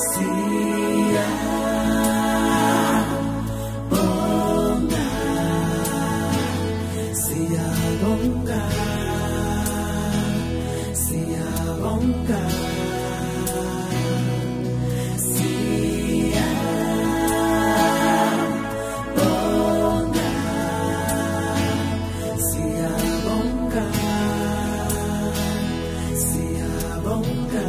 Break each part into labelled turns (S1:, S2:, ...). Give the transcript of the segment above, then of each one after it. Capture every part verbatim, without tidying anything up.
S1: Siyabonga, Siyabonga, Siyabonga, Siyabonga, Siyabonga,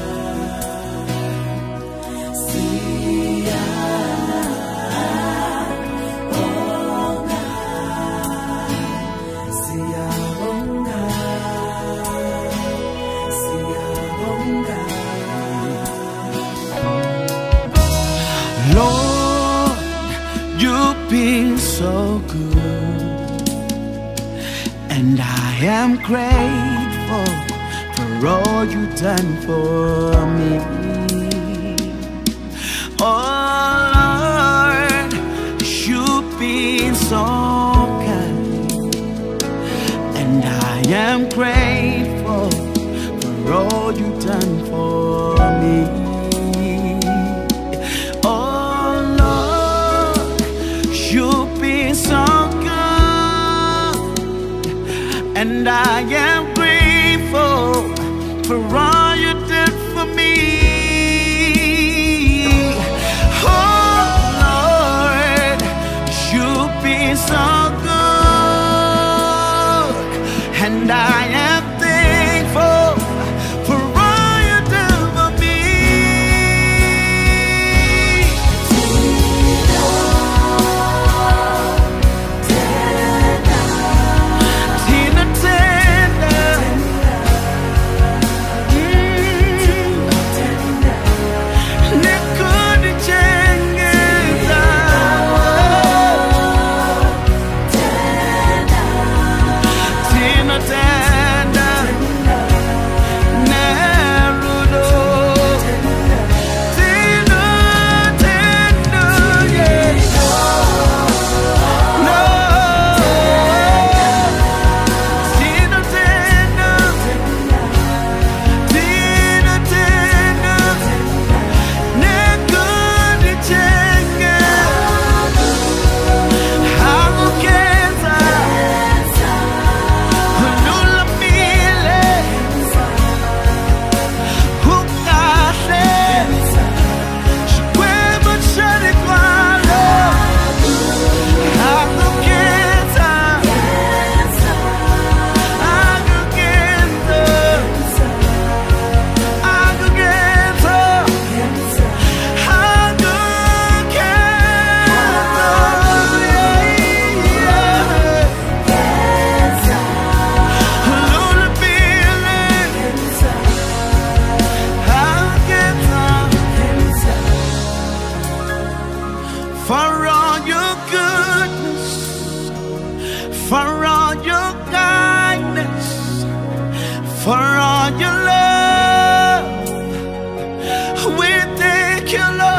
S2: Lord, you've been so good, and I am grateful for all you've done for me. Oh Lord, you've been so kind, and I am grateful for all you've done for me. You've been so good, and I am grateful for all you did for me. Oh Lord, you've been so good, and I am thankful for all you did for me. For all your goodness, for all your kindness, for all your love, we thank you, Lord.